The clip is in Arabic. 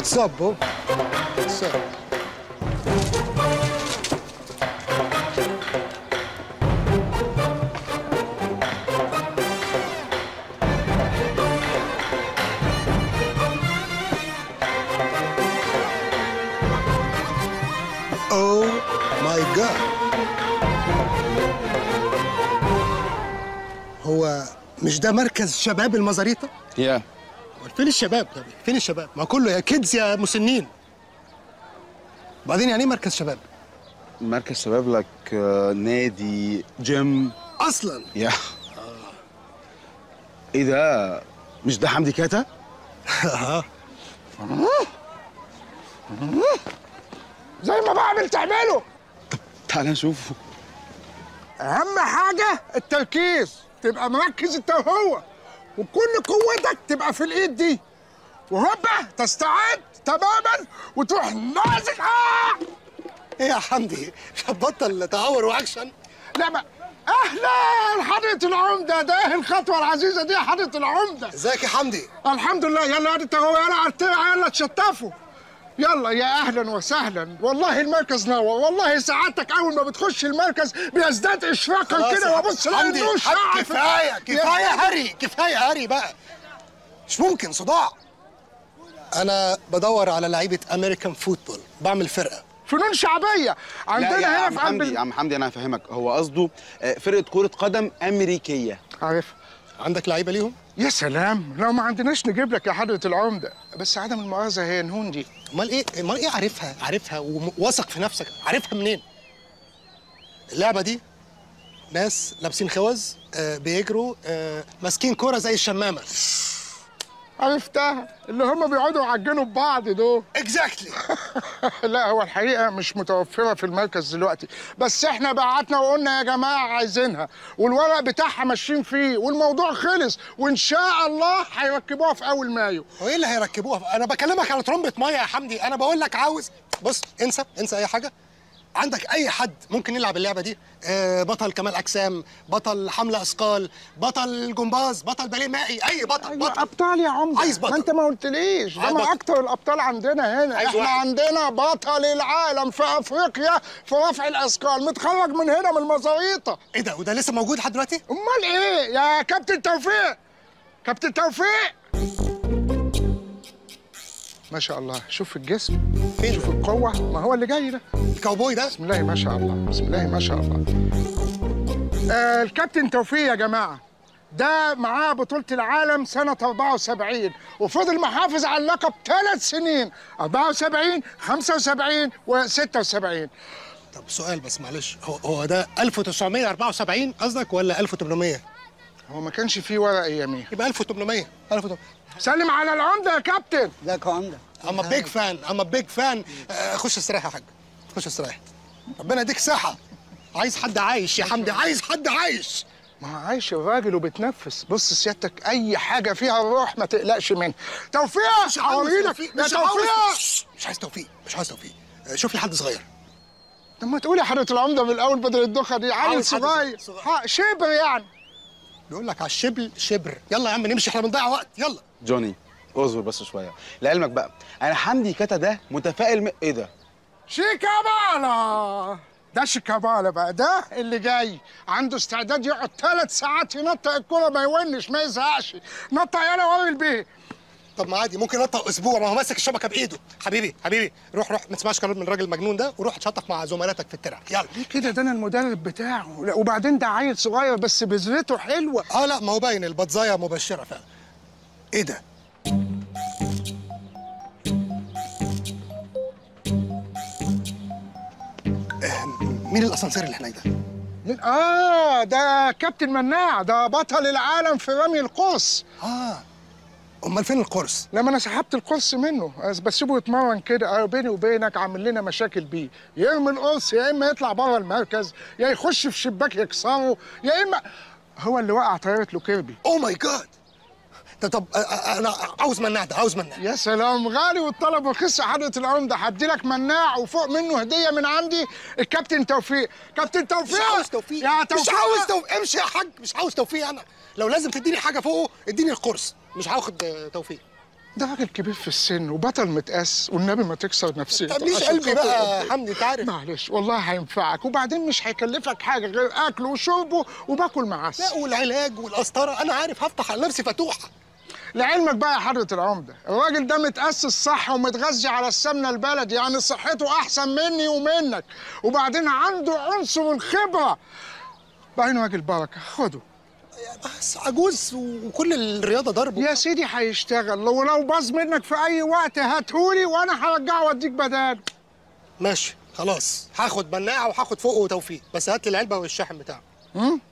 What's up, bro? What's up? Oh my God. هو مش ده مركز شباب المزاريطة؟ يا فين الشباب؟ طب فين الشباب؟ ما كله يا كيدز يا مسنين. بعدين يعني ايه مركز شباب؟ مركز شباب لك نادي جيم اصلا يا ايه ده؟ مش ده حمدي كاتا؟ زي ما بعمل تعمله. تعال نشوفه. اهم حاجه التركيز، تبقى مركز انت وهو، وكل قوتك تبقى في الايد دي، وهوبا تستعد تماما وتروح نازل. ايه يا حمدي؟ بطل تهور واكشن. لا ما اهلا حضرة العمدة، ده ايه الخطوة العزيزة دي يا حضرة العمدة؟ ازيك يا حمدي؟ الحمد لله. يلا انت هو، يلا على الترعة، يلا تشطفوا. يلا يا اهلا وسهلا. والله المركز نور، والله سعادتك اول ما بتخش المركز بيزداد اشراقا كده، وابص الاقي النور شعر. كفايه هري، كفايه هري بقى. مش ممكن صداع. انا بدور على لعيبه امريكان فوتبول، بعمل فرقه فنون شعبيه عندنا هنا في قلب يا عم حمدي انا هفهمك، هو قصده فرقه كره قدم امريكيه. عارف. عندك لعيبه ليهم؟ يا سلام، لو ما عندناش نجيب لك يا حضرة العمدة، بس عدم المؤاخذة هي نهون دي. امال ايه عارفها وواثق في نفسك، عارفها منين؟ اللعبه دي ناس لابسين خوذ، بيجروا، ماسكين كوره زي الشمامه. عرفتها، اللي هم بيقعدوا يعجنوا ببعض دول. اكزاكتلي. لا هو الحقيقه مش متوفره في المركز دلوقتي، بس احنا بعتنا وقلنا يا جماعه عايزينها، والورق بتاعها ماشيين فيه، والموضوع خلص، وان شاء الله هيركبوها في اول مايو. وايه اللي هيركبوها؟ انا بكلمك على ترمبه ميه يا حمدي. انا بقول لك عاوز، بص انسى اي حاجه. عندك اي حد ممكن يلعب اللعبه دي؟ بطل كمال اجسام، بطل حمل اثقال، بطل جمباز، بطل باليه مائي، اي بطل. أيوة بطل ابطال يا عمده. عايز بطل. ما انت ما قلتليش ده ما اكتر الابطال عندنا هنا. احنا عندنا بطل العالم في افريقيا في رفع الاثقال، متخرج من هنا من المزاريطه. ايه ده؟ وده لسه موجود لحد دلوقتي؟ امال ايه يا كابتن توفيق؟ كابتن توفيق ما شاء الله، شوف الجسم فين؟ شوف القوة، ما هو اللي جاي ده الكاوبوي ده. بسم الله ما شاء الله، بسم الله ما شاء الله. الكابتن توفيق يا جماعة ده معاه بطولة العالم سنة 74، وفضل محافظ على اللقب 3 سنين، 74 75 و76. طب سؤال بس معلش، هو ده 1974 قصدك ولا 1800؟ هو ما كانش فيه ورق اياميها. يبقى 1800. سلم على العمدة يا كابتن. ازيك يا عمدة؟ اما بيج فان. خش استريح يا حاج، خش استريح. ربنا يديك صحة. عايز حد عايش يا حمدي، عايز حد عايش. ما هو عايش الراجل وبتنفس. بص سيادتك اي حاجة فيها الروح ما تقلقش منها. توفيق هوريلك يا توفيق. مش عايز توفيق. شوف لي حد صغير. طب ما تقول يا حضرة العمدة من الأول بدل الدخة دي. عيل صغير شبر يعني. بيقول لك على الشبل شبر. يلا يا عم نمشي، احنا بنضيع وقت. يلا جوني اصبر بس شويه، لعلمك بقى انا حمدي كاتا ده متفائل ايه ده؟ شيكابالا. ده شيكابالا بقى، ده اللي جاي عنده استعداد يقعد 3 ساعات ينطق الكرة ما يونش ما يزهقش. نطق يلا وري البيه. طب ما عادي ممكن نطق اسبوع، ما هو ماسك الشبكه بايده. حبيبي روح ما تسمعش كلام من الراجل المجنون ده، وروح تشطف مع زملاتك في الترعه. يلا ليه كده؟ ده انا المدرب بتاعه. وبعدين ده عيل صغير بس بذرته حلوه. لا ما هو باين البطزايه مبشره فعلا. ايه ده؟ مين الاسانسير اللي هناك ده؟ ده كابتن مناع، ده بطل العالم في رمي القوس. امال فين القرص؟ لما انا سحبت القرص منه، بسيبه يتمرن كده. بيني وبينك عامل لنا مشاكل بيه، يرمي القرص يا اما يطلع بره المركز، يا يخش في شباك يكسره، يا اما هو اللي وقع طياره له كيربي. اوه ماي جاد. طب انا عاوز مناع ده، عاوز مناع. يا سلام، غالي والطلب رخيص يا حضرة العمدة. هدي لك مناع وفوق منه هدية من عندي، الكابتن توفيق. كابتن توفيق. مش عاوز توفيق يا توفيق. مش عاوز توفيق. امشي يا حاج، مش عاوز توفيق. انا لو لازم تديني حاجة فوقه اديني القرص، مش هاخد توفيق. ده راجل كبير في السن وبطل متقاس، والنبي ما تكسر نفسيته. طب ليش قلبي بقى يا حمدي، انت عارف. معلش والله هينفعك، وبعدين مش هيكلفك حاجه غير اكله وشربه وباكل معاه. لا والعلاج والقسطره انا عارف هفتح على نفسي فتوح. لعلمك بقى يا حضرة العمدة، الراجل ده متأسس صح ومتغذي على السمنة البلدي، يعني صحته أحسن مني ومنك، وبعدين عنده عنصر الخبرة. بعدين راجل بركة، خده. بس عجوز وكل الرياضه ضربه. يا سيدي هيشتغل، ولو باظ منك في أي وقت هاتهولي وأنا هرجعه وأديك بدال. ماشي خلاص، هاخد مناعه وهاخد فوقه وتوفيق، بس هات لي العلبه والشاحن بتاعه.